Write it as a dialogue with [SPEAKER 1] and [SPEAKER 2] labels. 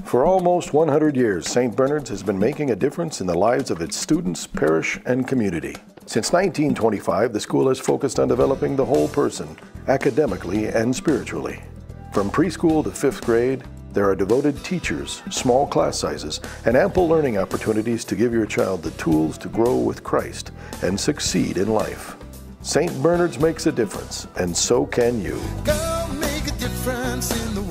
[SPEAKER 1] For almost 100 years, St. Bernard's has been making a difference in the lives of its students, parish, and community. Since 1925, the school has focused on developing the whole person, academically and spiritually. From preschool to 5th grade, there are devoted teachers, small class sizes, and ample learning opportunities to give your child the tools to grow with Christ and succeed in life. St. Bernard's makes a difference, and so can you.
[SPEAKER 2] Go make a difference in the